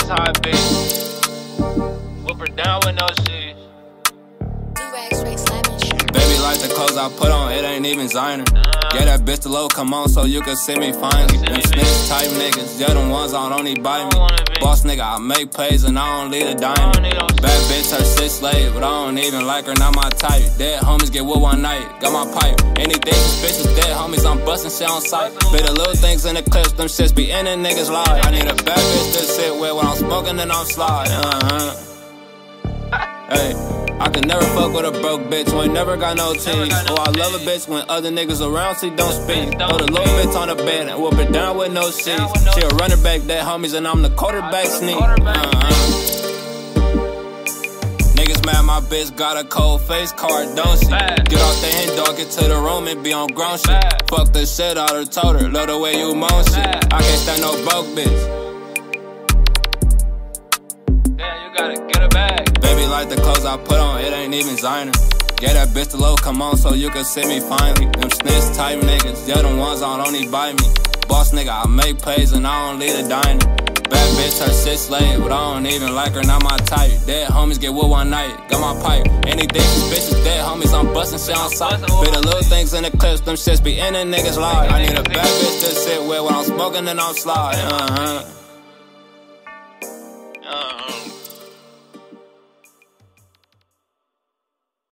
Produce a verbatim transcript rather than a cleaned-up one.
That's how it be. Whip her down with no shit. Baby like the clothes I put on, it ain't even designer. Get that bitch the low, come on, so you can see me finally. Them snitch type niggas, they're the ones I don't need by me. Boss nigga, I make plays and I don't lead a diamond. Bad bitch, her shit slave, but I don't even like her, not my type. Dead homies get with one night, got my pipe. Anything suspicious, dead homies, I'm busting shit on sight. Bit of little things in the clips, them shits be in the niggas' life. I need a bad bitch to sit with when I'm smoking and I'm slide. Uh-huh. Hey, I can never fuck with a broke bitch who ain't never got no teeth. Oh, I love a bitch when other niggas around, she don't speak. Throw the little bitch on the bed and whoop it down with no sheets. She a running back, dead homies, and I'm the quarterback sneak. Uh-huh. Niggas mad my bitch got a cold face card, don't she? Get off the hand dog, get to the room and be on grown shit. Fuck the shit out her, told her, love the way you moan shit. I can't stand no broke bitch. Gotta get her back. Baby like the clothes I put on, it ain't even designer. Get that bitch the low, come on, so you can see me finally. Them snitch type niggas, they're the ones I don't need by me. Boss nigga, I make plays and I don't lead a diner. Bad bitch, her shit slave, but I don't even like her, not my type. Dead homies get with one night, got my pipe. Anything suspicious, dead homies, I'm busting shit on sight. Bit of little things in the clips, them shits be in the niggas' life. I need a bad bitch to sit with when I'm smoking and I'm slide. Uh-huh.